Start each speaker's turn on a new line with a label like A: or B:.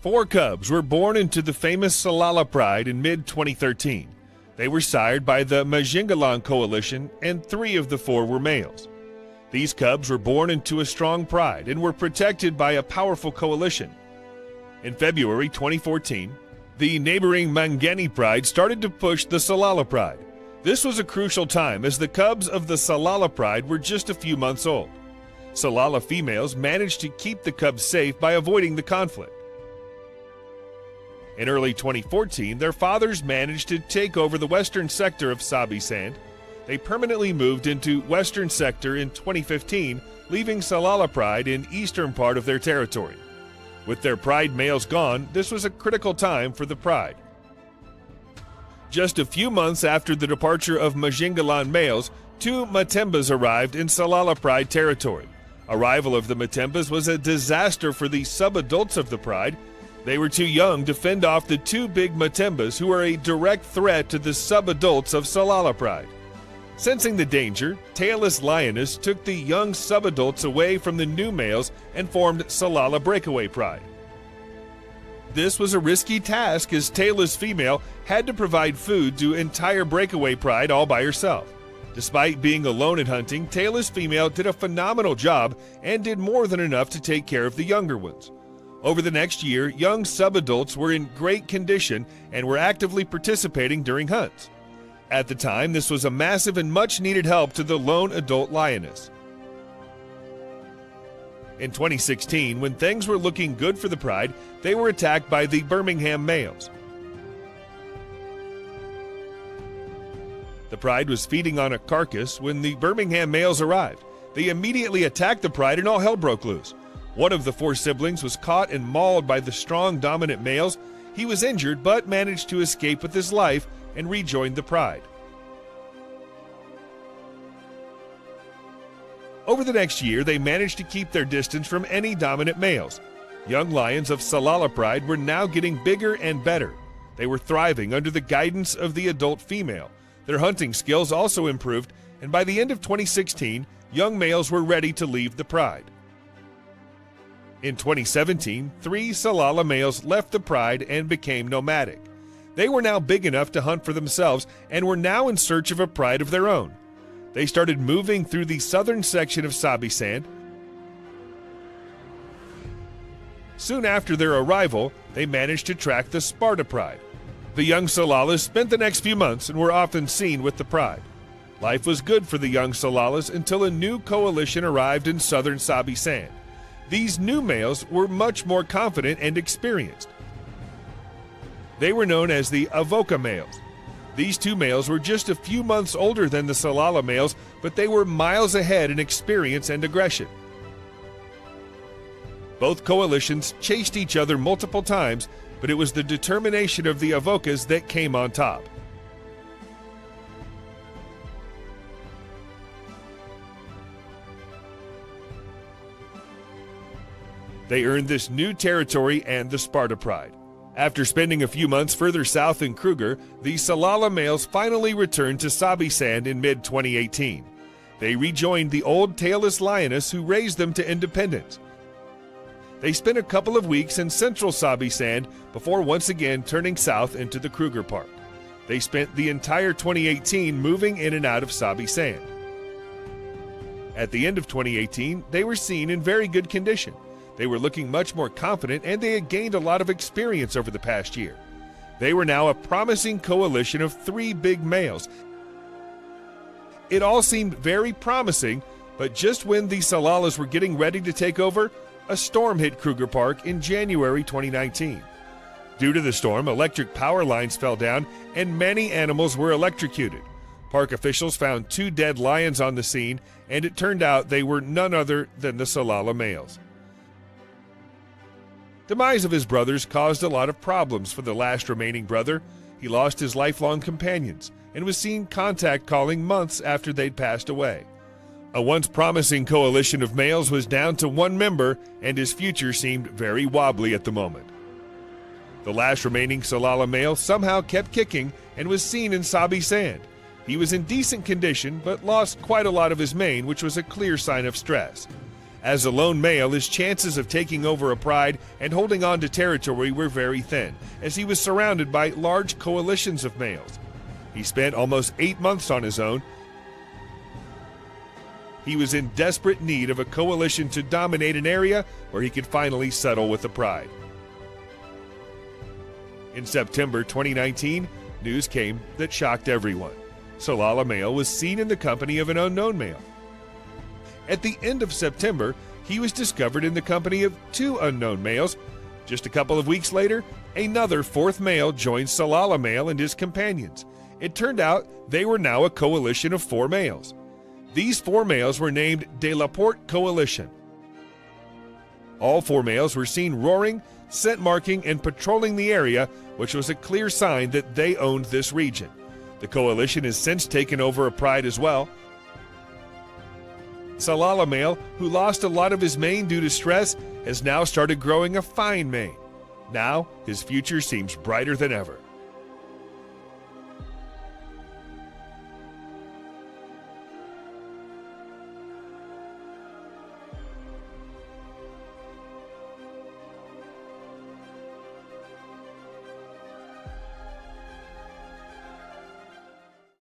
A: Four cubs were born into the famous Salalah Pride in mid-2013. They were sired by the Majingalan Coalition, and 3 of the 4 were males. These cubs were born into a strong pride and were protected by a powerful coalition. In February 2014, the neighboring Mangeni Pride started to push the Salalah Pride. This was a crucial time as the cubs of the Salalah Pride were just a few months old. Salalah females managed to keep the cubs safe by avoiding the conflict. In early 2014, their fathers managed to take over the western sector of Sabi Sand. They permanently moved into western sector in 2015, leaving Salalah Pride in eastern part of their territory. With their pride males gone, this was a critical time for the pride. Just a few months after the departure of Majingalan males, 2 Matembas arrived in Salalah Pride territory. Arrival of the Matembas was a disaster for the sub-adults of the pride. They were too young to fend off the 2 big Matembas who were a direct threat to the sub-adults of Salalah Pride. Sensing the danger, Tailless Lioness took the young sub-adults away from the new males and formed Salalah Breakaway Pride. This was a risky task as Tailless Female had to provide food to entire Breakaway Pride all by herself. Despite being alone at hunting, Tailless Female did a phenomenal job and did more than enough to take care of the younger ones. Over the next year, young sub-adults were in great condition and were actively participating during hunts. At the time, this was a massive and much-needed help to the lone adult lioness. In 2016, when things were looking good for the pride, they were attacked by the Birmingham males. The pride was feeding on a carcass when the Birmingham males arrived. They immediately attacked the pride and all hell broke loose. One of the 4 siblings was caught and mauled by the strong, dominant males. He was injured but managed to escape with his life and rejoined the pride. Over the next year, they managed to keep their distance from any dominant males. Young lions of Salalah Pride were now getting bigger and better. They were thriving under the guidance of the adult female. Their hunting skills also improved, and by the end of 2016, young males were ready to leave the pride. In 2017, 3 Salalah males left the pride and became nomadic. They were now big enough to hunt for themselves and were now in search of a pride of their own. They started moving through the southern section of Sabi Sand. Soon after their arrival, they managed to track the Sparta Pride. The young Salallahs spent the next few months and were often seen with the pride. Life was good for the young Salallahs until a new coalition arrived in southern Sabi Sand. These new males were much more confident and experienced. They were known as the Avoca males. These 2 males were just a few months older than the Salalah males, but they were miles ahead in experience and aggression. Both coalitions chased each other multiple times, but it was the determination of the Avocas that came on top. They earned this new territory and the Sparta Pride. After spending a few months further south in Kruger, the Salalah males finally returned to Sabi Sand in mid-2018. They rejoined the old tailless lioness who raised them to independence. They spent a couple of weeks in central Sabi Sand before once again turning south into the Kruger Park. They spent the entire 2018 moving in and out of Sabi Sand. At the end of 2018, they were seen in very good condition. They were looking much more confident and they had gained a lot of experience over the past year. They were now a promising coalition of 3 big males. It all seemed very promising, but just when the Salallahs were getting ready to take over, a storm hit Kruger Park in January 2019. Due to the storm, electric power lines fell down and many animals were electrocuted. Park officials found 2 dead lions on the scene, and it turned out they were none other than the Salalah males. Demise of his brothers caused a lot of problems for the last remaining brother. He lost his lifelong companions and was seen contact calling months after they'd passed away. A once promising coalition of males was down to 1 member, and his future seemed very wobbly at the moment. The last remaining Salalah male somehow kept kicking and was seen in Sabi Sand. He was in decent condition but lost quite a lot of his mane, which was a clear sign of stress. As a lone male, his chances of taking over a pride and holding on to territory were very thin, as he was surrounded by large coalitions of males. He spent almost 8 months on his own. He was in desperate need of a coalition to dominate an area where he could finally settle with the pride. In September 2019, news came that shocked everyone. Salala male was seen in the company of an unknown male. At the end of September, he was discovered in the company of 2 unknown males. Just a couple of weeks later, another 4th male joined Salala male and his companions. It turned out they were now a coalition of 4 males. These 4 males were named De La Porte Coalition. All 4 males were seen roaring, scent marking, and patrolling the area, which was a clear sign that they owned this region. The coalition has since taken over a pride as well. Salala male, who lost a lot of his mane due to stress, has now started growing a fine mane. Now, his future seems brighter than ever.